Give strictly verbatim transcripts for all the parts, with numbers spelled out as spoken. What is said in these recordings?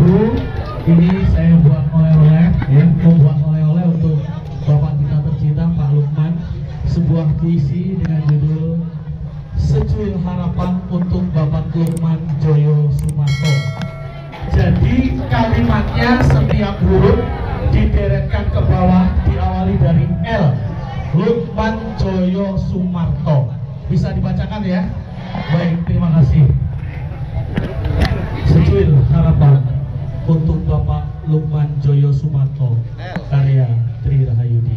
Ibu, ini saya buat oleh-oleh, ya, mau buat oleh-oleh untuk Bapak kita tercinta Pak Lukman, sebuah puisi dengan judul Secuil Harapan untuk Bapak Lukman Joyo Sumarto. Jadi kalimatnya setiap huruf dideretkan ke bawah, diawali dari L, Lukman Joyo Sumarto. Bisa dibacakan ya? Baik, terima kasih. Secuil harapan untuk Bapak Lukman Joyo Sumarto, karya Tri Rahayudi.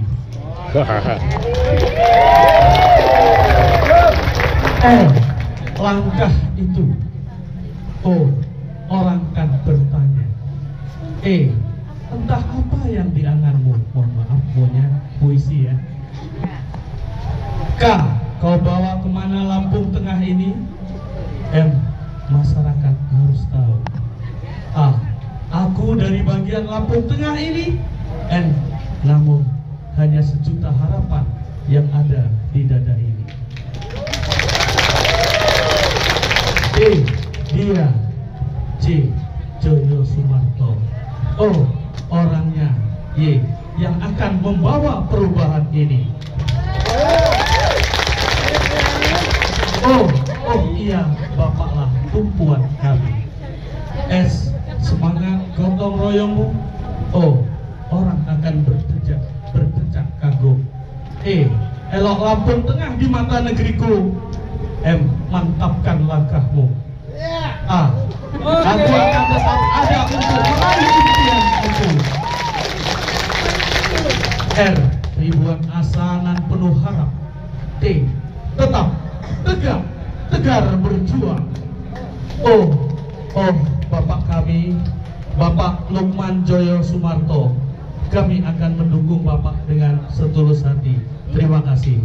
L, langkah itu. O, orang kan bertanya. E, entah apa yang dianganmu. Mohon maaf, punya puisi ya. K, kau bawa kemana Lampung Tengah ini? M, masyarakat harus tahu. A, aku dari bagian Lampung Tengah ini. N, namun hanya sejuta harapan yang ada di dada ini. D, dia. J, Joyo Sumarto. O, orangnya. Y, yang akan membawa perubahan ini. Oh, oh iya, Bapaklah tumpuan kami. S, semangat gotong royongmu. O, orang akan berdecak, berdecak kagum. E, elok Lampung Tengah di mata negeriku. M, mantapkan langkahmu. A, aku akan tetap ada untuk meraih impian itu. R, ribuan asa nan penuh harap. T, tetap tegak, tegar berjuang. Oh, oh Bapak kami, Bapak Lukman Joyo Sumarto, kami akan mendukung Bapak dengan setulus hati. Terima kasih.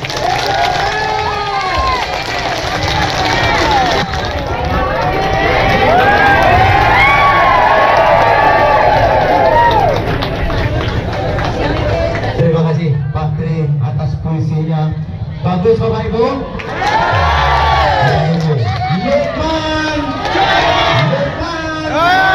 Terima kasih Pak Tri atas puisinya. Bagus Bapak Ibu. Lukman, Lukman.